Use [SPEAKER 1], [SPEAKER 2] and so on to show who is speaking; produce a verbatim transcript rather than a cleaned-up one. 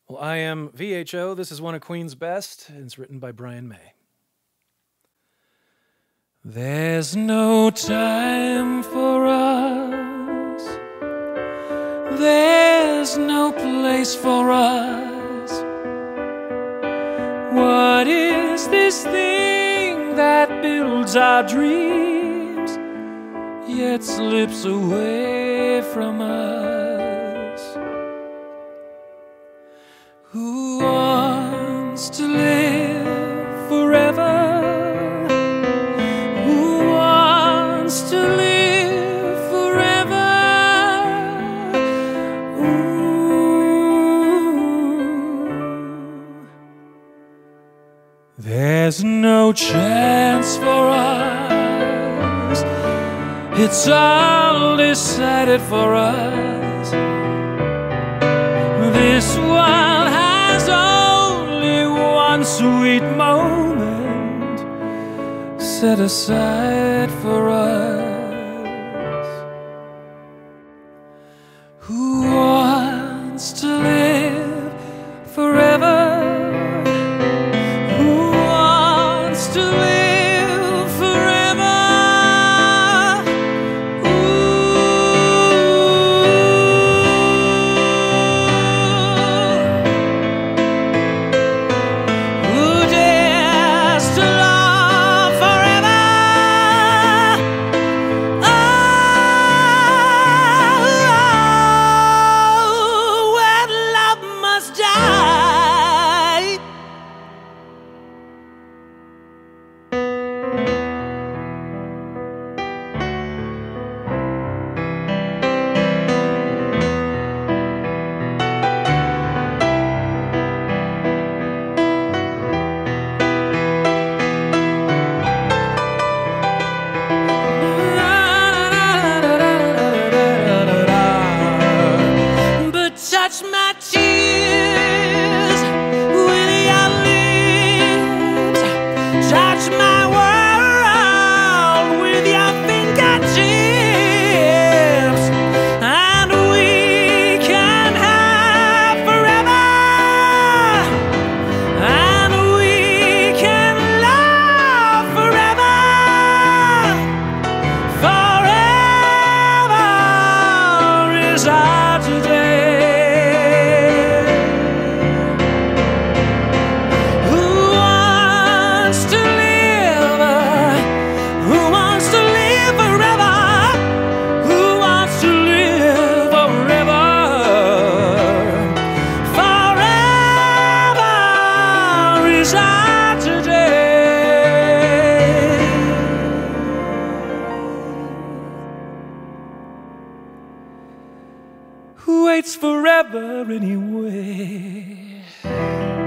[SPEAKER 1] Well, I am V H O. This is one of Queen's best, and it's written by Brian May. There's no time for us. There's no place for us. What is this thing that builds our dreams, yet slips away from us? Who wants to live forever? Who wants to live forever? Ooh. There's no chance for us. It's all decided for us. This world has only one sweet moment set aside for us. Who wants to live forever? Who wants to live forever? Touch my tears with your lips. Touch my world with your fingertips. And we can have forever. And we can love forever. Forever is our today. Who waits forever anyway?